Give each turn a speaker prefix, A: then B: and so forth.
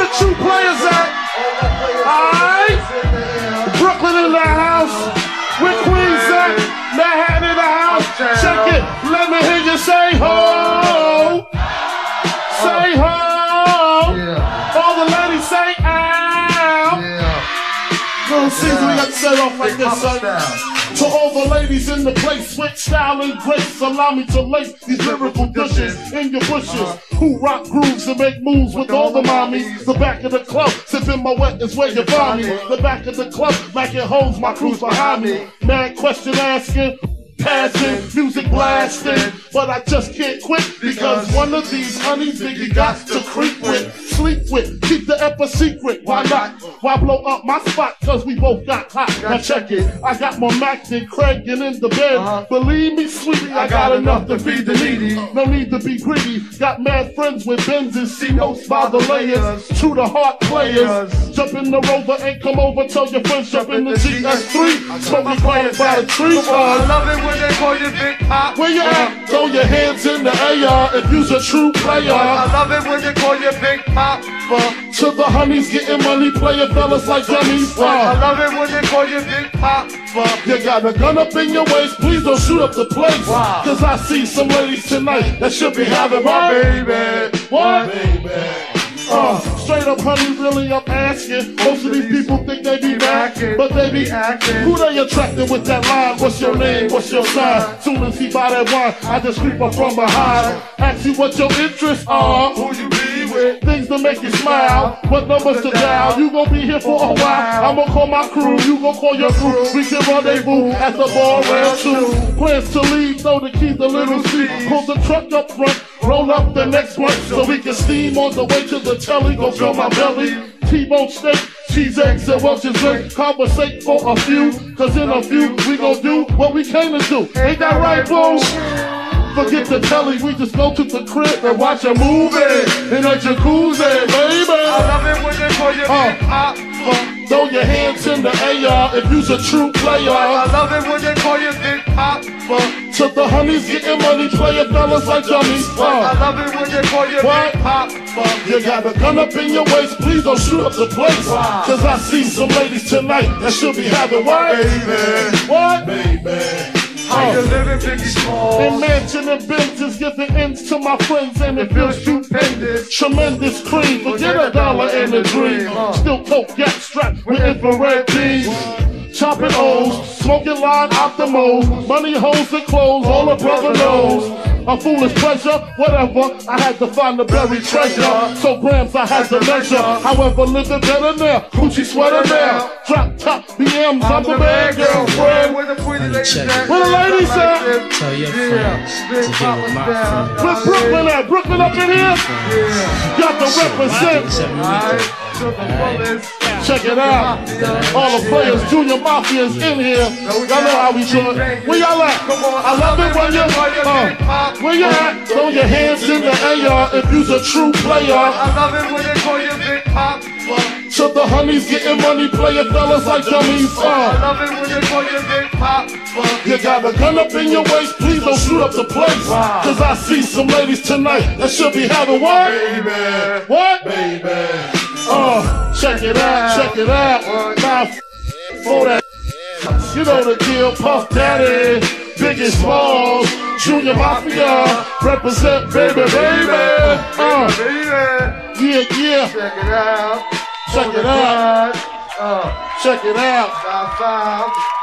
A: the true players at? Alright. Brooklyn in the house. Where Queens at? Manhattan in the house. Check it. Let me hear you say ho. Say ho. All the ladies say ow. Little Caesar, we got to set off like this, son. To all the ladies in the place with style and grace, allow me to lace these lyrical dishes in your bushes. Who rock grooves and make moves with all the mommies. The back of the club, sipping my wet is where you find me. The back of the club, like it holds my crew's behind me. Man, question asking. Passion, music blasting, but I just can't quit because one of these honeys that you got to creep with, sleep with, keep the ep a secret. Why not? Why blow up my spot? Cause we both got hot. Now check it. I got more Mac than Craig and in the bed. Believe me, sweetie, I got enough to feed the needy. No need to be greedy. Got mad friends with Benzes, see notes by the layers. True to heart players. Jump in the Rover and come over. Tell your friends jump in the GS3. Smoking quiet by the tree.
B: I love it when they call you Big Pop.
A: Where you at? Throw your hands in the air if you's a true player.
B: I love it when they call you Big Pop.
A: To the honeys getting money, playing fellas like dummies.
B: I love it when they call you Big Pop.
A: You got a gun up in your waist, please don't shoot up the place. Cause I see some ladies tonight that should be having my baby. What? Straight up, honey, really, I'm asking. Most of these people think they be macking, but they be acting. Who they attracted with that line? What's your name? What's your sign? Soon as he buy that wine, I just creep up from behind. Ask you what your interests are. Who you be with? Things to make you smile. What numbers to dial? You gon' be here for a while. I'm gon' call my crew. You gon' call your crew. We can rendezvous at the bar round 2. Plans to leave, throw the keys to little C. Pull the truck up front. Roll up the next one so we can steam on the way to the telly. Go fill my belly. T-bone steak, cheese, eggs, and Welch's drink. Conversate for a few, cause in a few we gon' do what we came to do. Ain't that right, boo? Forget the telly, we just go to the crib and watch a movie in a jacuzzi, baby.
B: I love it when they call you Big Pop.
A: Throw your hands in the air if you's a true player.
B: I love it when they call you Big Pop.
A: To the honeys getting money, playing fellas like dummies.
B: I love it when they call you Big Pop.
A: You got a gun up in your waist, please don't shoot up the place. Cause I see some ladies tonight that should be having what?
B: Baby.
A: What? Baby.
B: How you living, Biggie Smalls?
A: In mansion and Benzes, giving ends to my friends and it feels stupendous. Tremendous cream, forget a dollar and a dream. Still coke gas strapped with infrared beams. Chopping O's, smoking line optimals. Money, hoes, and clothes, all a brother knows. A foolish pleasure, whatever, I had to find the buried treasure. So grams I had to measure. However, living better now, Gucci sweater now. Drop top BMs, I'm the bad girlfriend.
B: Where the pretty ladies at?
A: Where the ladies at?
C: Tell your friends to get with my friends.
A: Where's Brooklyn at? Brooklyn up in here? Got to represent. Check it out. All the players, junior mafias in here. Y'all know how we do it. Where y'all at? I love it when you're where you at? Throw your hands in the air if you's a true player.
B: I love it when they call you Big Pop.
A: So the honeys getting money, playing fellas like dummies.
B: I love it when they call you Big Pop.
A: You got a gun up in your waist, please don't shoot up the place. Cause I see some ladies tonight that should be having what?
B: Baby.
A: What?
B: Baby.
A: Check it out, check it out. Now for that, you know the deal, Puff Daddy, Biggie Smalls, Junior Mafia, represent baby, baby. Yeah, yeah.
B: Check it out.
A: Check it out.
B: Check
A: Check it out.
B: Five.